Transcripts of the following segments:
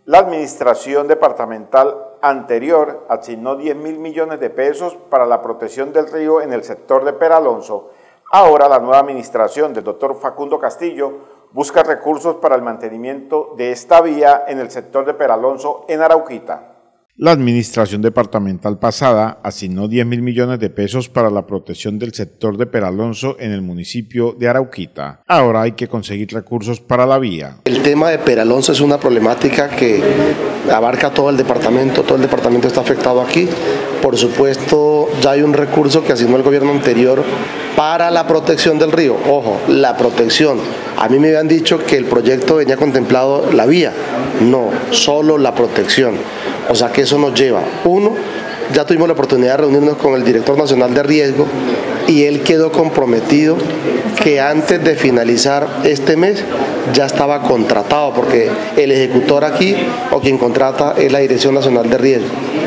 La administración departamental anterior asignó 10.000 millones de pesos para la protección del río en el sector de Peralonso. Ahora la nueva administración del doctor Facundo Castillo busca recursos para el mantenimiento de esta vía en el sector de Peralonso en Arauquita. La administración departamental pasada asignó 10.000 millones de pesos para la protección del sector de Peralonso en el municipio de Arauquita. Ahora hay que conseguir recursos para la vía. El tema de Peralonso es una problemática que abarca todo el departamento está afectado aquí. Por supuesto, ya hay un recurso que asignó el gobierno anterior para la protección del río. Ojo, la protección. A mí me habían dicho que el proyecto venía contemplado la vía. No, solo la protección. O sea que eso nos lleva, uno, ya tuvimos la oportunidad de reunirnos con el director nacional de riesgo y él quedó comprometido que antes de finalizar este mes ya estaba contratado, porque el ejecutor aquí o quien contrata es la Dirección Nacional de Riesgo.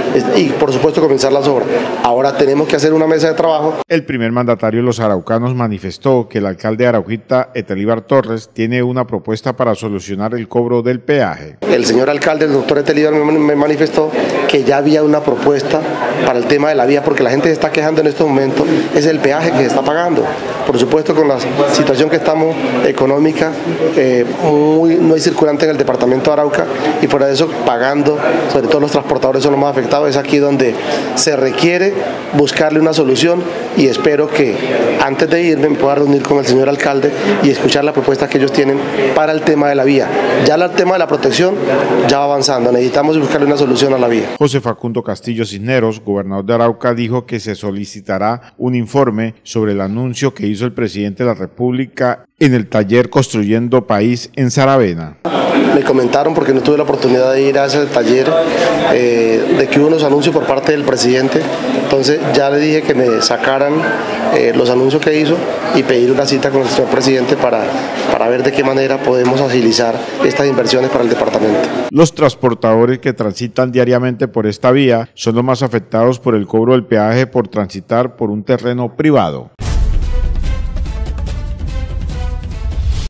Y por supuesto comenzar las obras. Ahora tenemos que hacer una mesa de trabajo. El primer mandatario de los araucanos manifestó que el alcalde de Arauquita, Etelíbar Torres, tiene una propuesta para solucionar el cobro del peaje. El señor alcalde, el doctor Etelíbar, me manifestó que ya había una propuesta para el tema de la vía, porque la gente se está quejando en estos momentos, es el peaje que se está pagando. Por supuesto, con la situación que estamos económica, no hay circulante en el departamento de Arauca y por eso pagando, sobre todo los transportadores son los más afectados. Es aquí donde se requiere buscarle una solución y espero que antes de irme me pueda reunir con el señor alcalde y escuchar la propuesta que ellos tienen para el tema de la vía. Ya el tema de la protección ya va avanzando, necesitamos buscarle una solución a la vía. José Facundo Castillo Cisneros, gobernador de Arauca, dijo que se solicitará un informe sobre el anuncio que hizo el presidente de la República en el taller Construyendo País en Saravena. Me comentaron, porque no tuve la oportunidad de ir a ese taller, de que hubo unos anuncios por parte del presidente. Entonces ya le dije que me sacaran los anuncios que hizo y pedir una cita con el señor presidente para ver de qué manera podemos agilizar estas inversiones para el departamento. Los transportadores que transitan diariamente por esta vía son los más afectados por el cobro del peaje por transitar por un terreno privado.